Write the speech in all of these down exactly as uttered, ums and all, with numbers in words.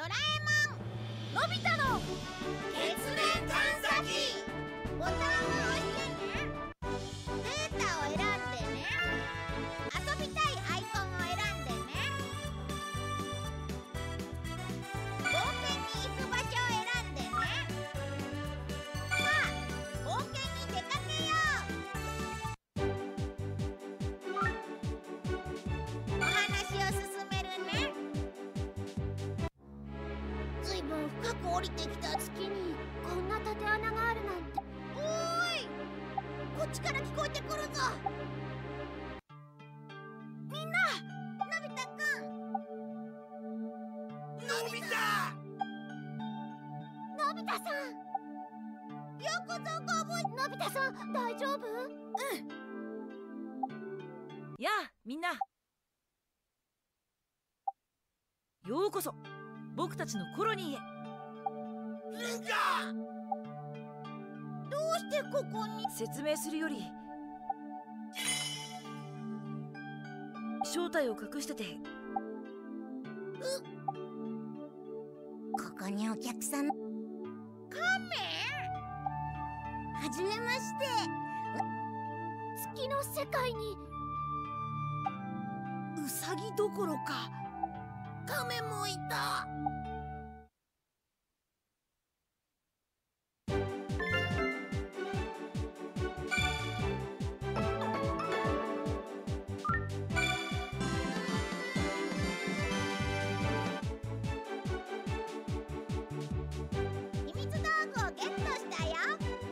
ドラえもんのび太の月面探査機。ボタンを押してね。データを選んでね。遊びたいアイコンを選んでね。冒険に行く場所を選んでね。さあ冒険に出かけよう。お話を進めるね。ずいぶん深く降りてきた。月にこんな縦穴があるなんて。おーい、こっちから聞こえてくるぞ。みんな、のび太くん。 のび太のび太さん、よくぞご無事。のび太さん、大丈夫？うん。 やあみんな、ようこそ僕たちのコロニーへ。 ルカ、 どうしてここに？ 説明するより正体を隠してて。 ここにお客さん。カメ？はじめまして。月の世界にウサギどころかカメもいた。 秘密道具をゲットしたよ。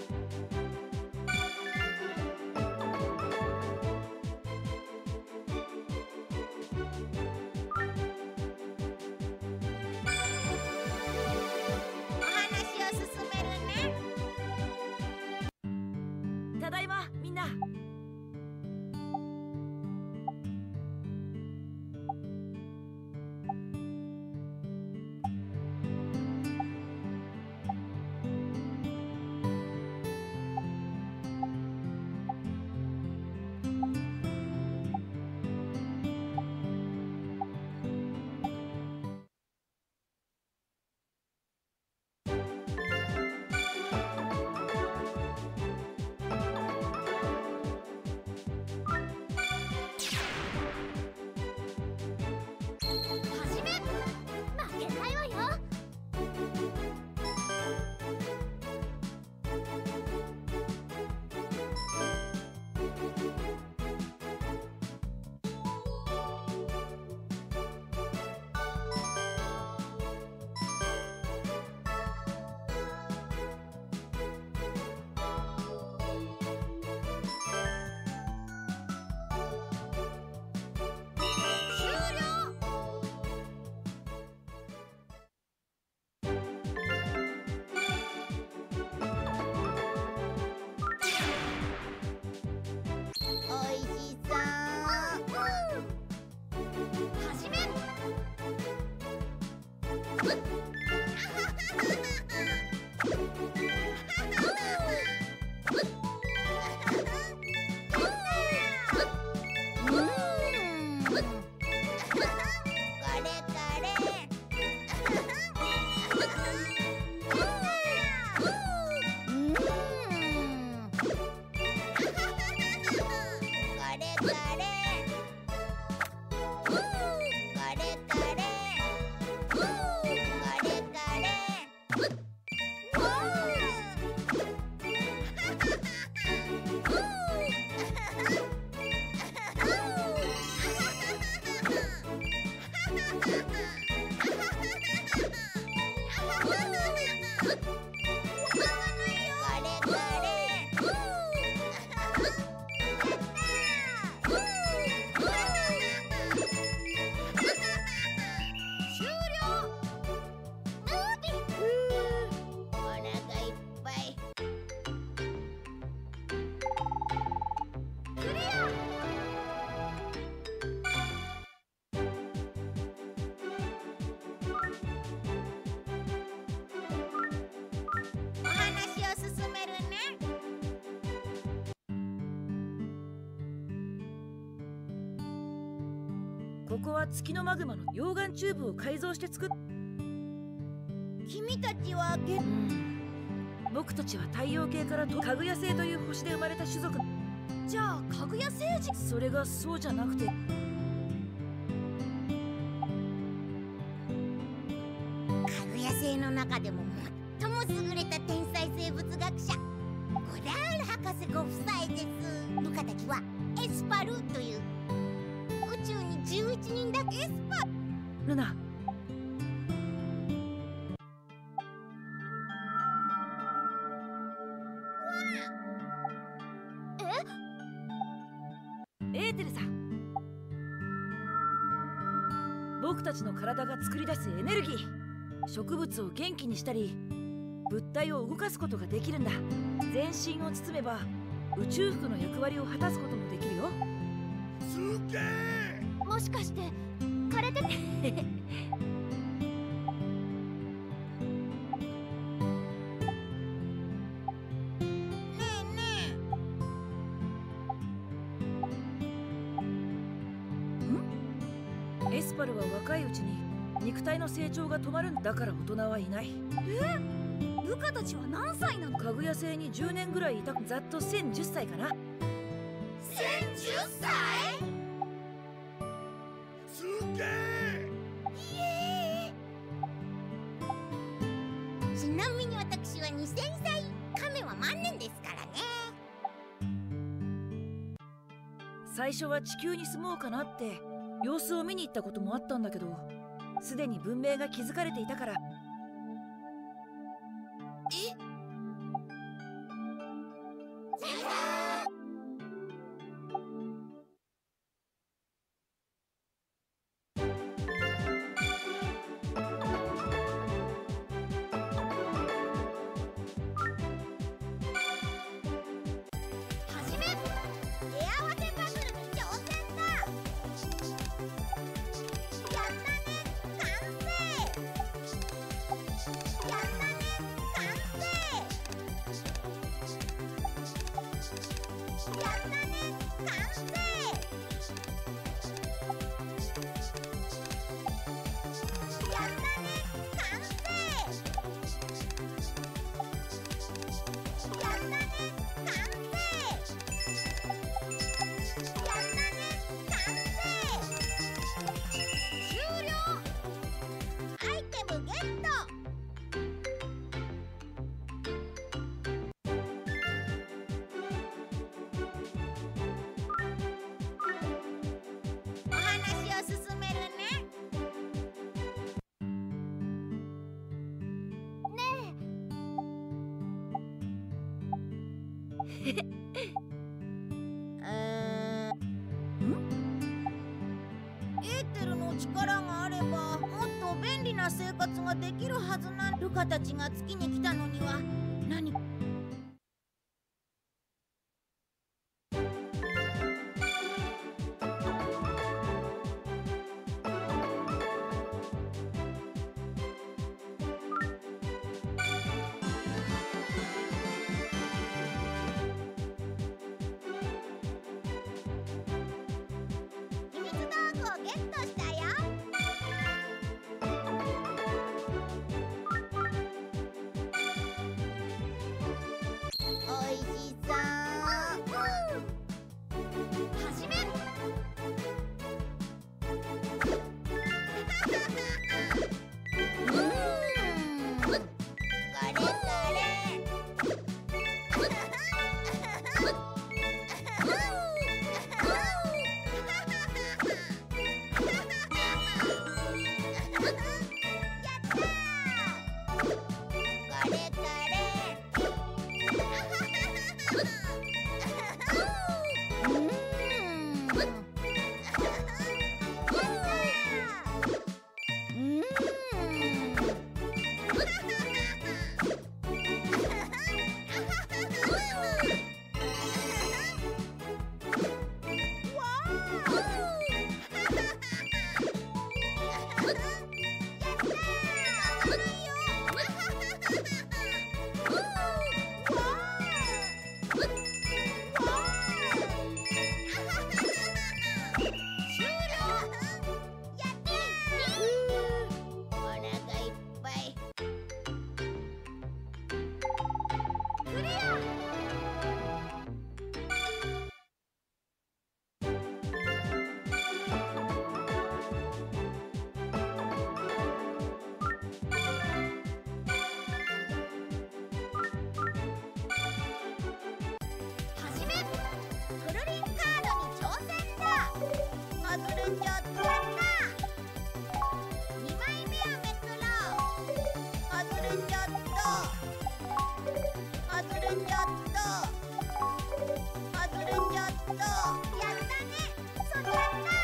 お話を進めるね。 ただいまみんな。 はじめ、負けないわよ。終了。おいしそう。はじめ。これこここは月のマグマの溶岩チューブを改造して作っちはげうん僕たちは太陽系からとかぐや星という星で生まれた種族。 じゃあかぐや星人。 それがそうじゃなくて、 かぐや星の中でも最も優れた天才生物学者ゴダール博士ご夫妻です。部下たちはエスパルという宇宙にじゅういちにんだけ。エスパルナ。エーテルさん、僕たちの体が作り出すエネルギー、植物を元気にしたり物体を動かすことができるんだ。全身を包めば宇宙服の役割を果たすこともできるよ。 すげえ。 もしかして枯れててエスパルは若いうちに肉体の成長が止まるんだから大人はいない。 部下たちは何歳なの？ かぐや星にじゅうねんぐらいいた。ざっとせんじゅっさいかな。 せんじゅっさい？ すげえ。 イエーイ。ちなみに私はにせんさい。亀は万年ですからね。 最初は地球に住もうかなって様子を見に行ったこともあったんだけど、すでに文明が築かれていたから。 え？ はじめ、手合わせパズルに挑戦だ。やったね、完成。やったね、完成。やったね、完成。やったね、完成。やったね、完成。やったね、完成。終了。アイテムゲット。お話を進めるね。ねえ。うーん。 エーテルの力があればもっと便利な生活ができるはずな。ルカたちが月に来たのには何か秘密道具をゲットしたよ。 れちゃった。やったにまいめはめくろう。外れちゃった。外れちゃった。外れちゃった。やったね。そろった。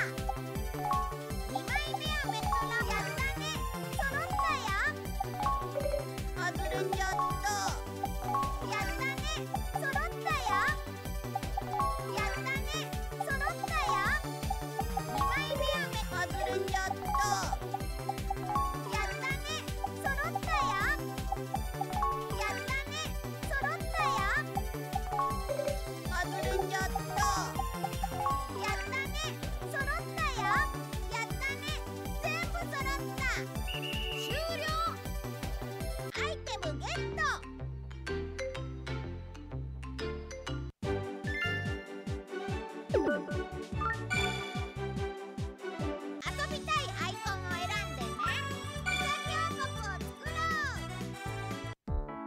にまいめはめくろう。やったね。そろったよ。外れちゃった。やったね。そろったよ。やったね。そろったよ。にまいめはめ外れちゃった。やったね。そろったよ。やったね。そろったよ。外れちゃった。やったね。そろったよ。やったね。全部そろった。終了。アイテムゲット。遊びたいアイコンを選んでね。うさぎ王国を作ろう。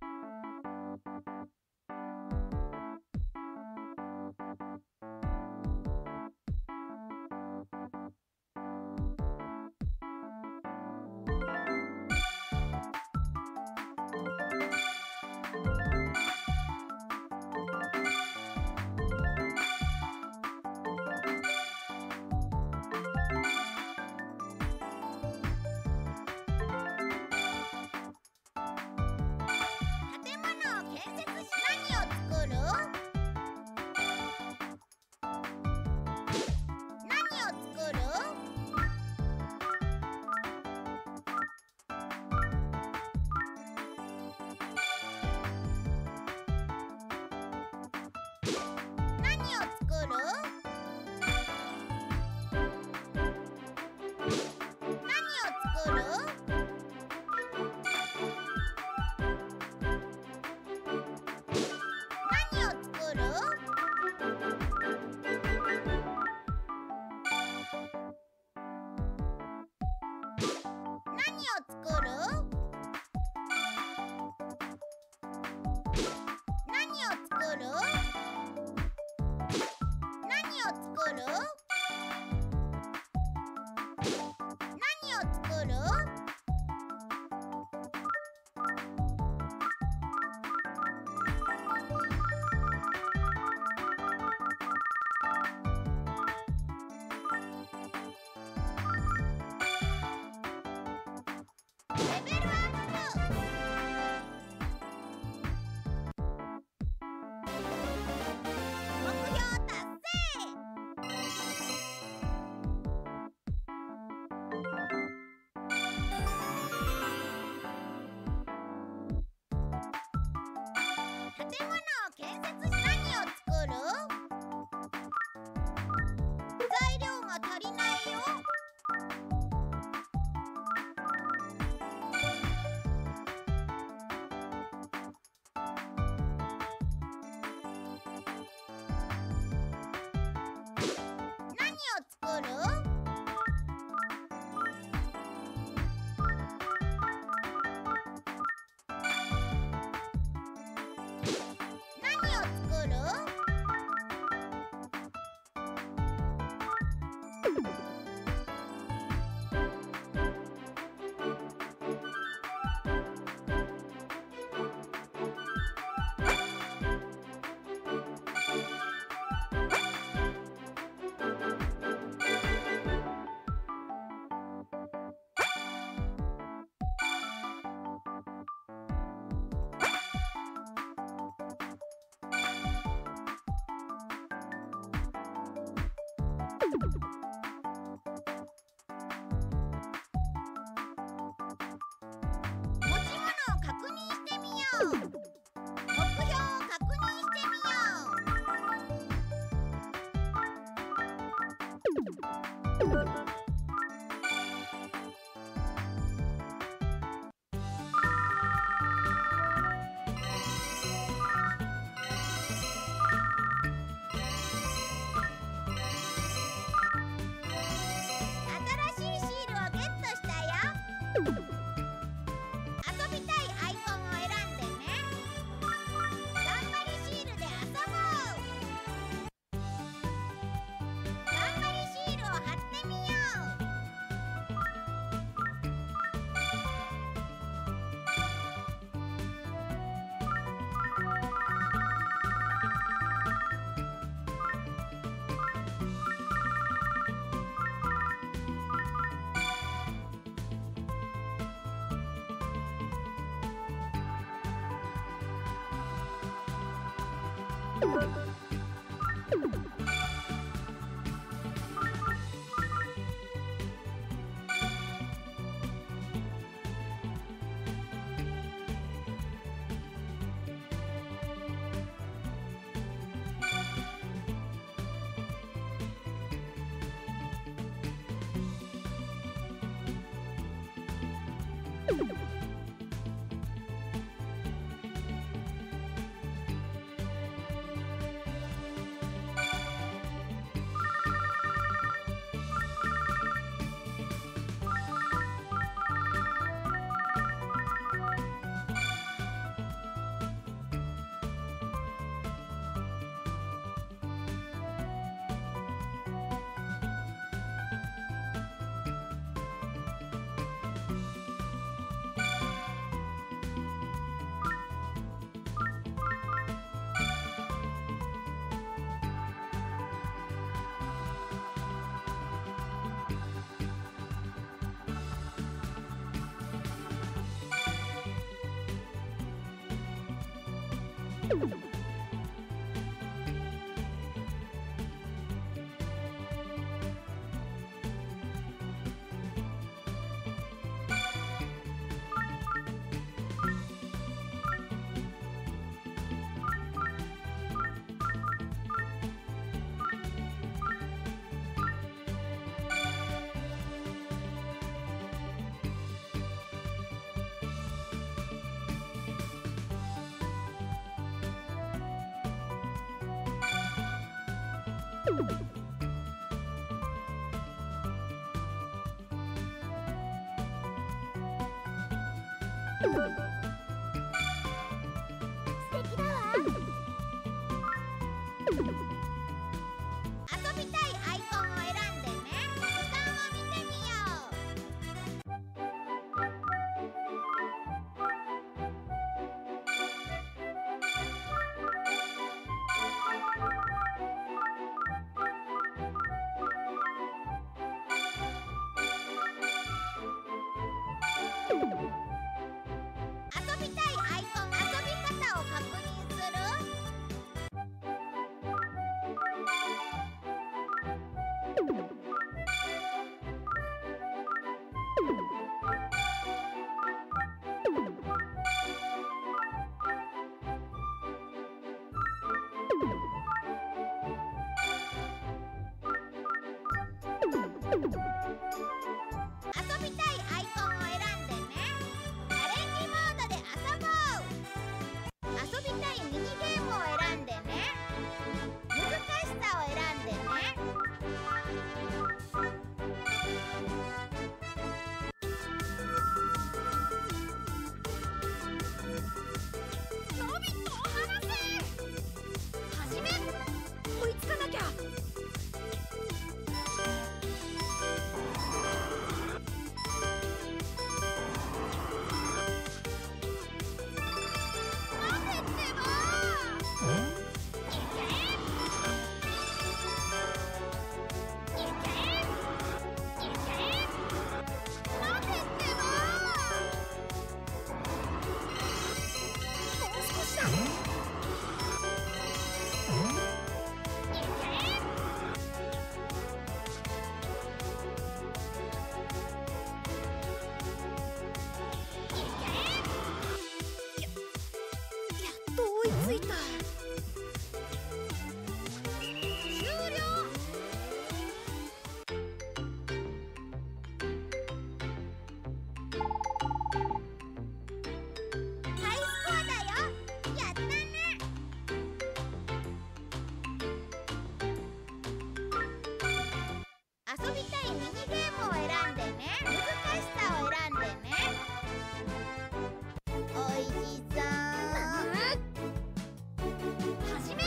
建物を建設し何を作る？何を作る？何を作る？何を作る？何を作る？何を作る？何を作る？何を作る？何を作る？レベルアップ。目標達成。建物を建設し何を作る？材料が足りないよ。何を作る？何を作る？持ち物を確認してみよう。目標を確認してみよう。新しいシールをゲットしたよ。遊びたいアイコンを選んでね。頑張りシールで遊ぼう。頑張りシールを貼って素敵だわ。遊びたいアイコンを選んでね。図鑑を見てみよ遊びたいアイコン、遊び方を確認する。遊びたいアイコンを選んでね。チャレンジモードで遊ぼう。遊びたいミニゲームを選んでね。難しさを選んでね。のび太を離せ。はじめ、追いつかなきゃ。追いついた。終了。ハイスコアだよ。やったね。遊びたいミニゲームを選んでね。難しさを選んでね。おいしそう。はじめ。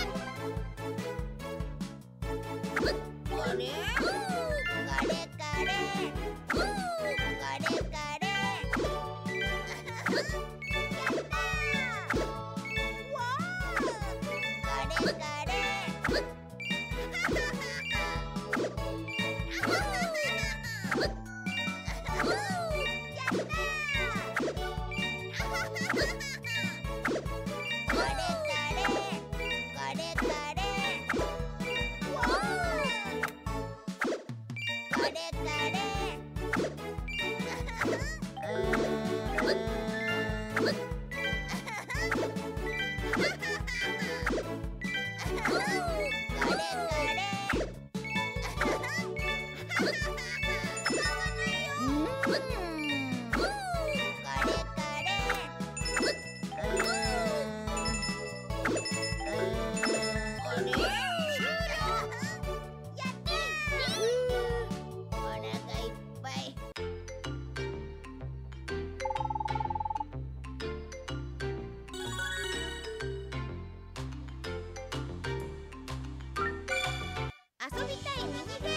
あれ？ガレガレ。ガレガレ。やったー。わー。ガレガレ。ガレガレ。 ミニゲ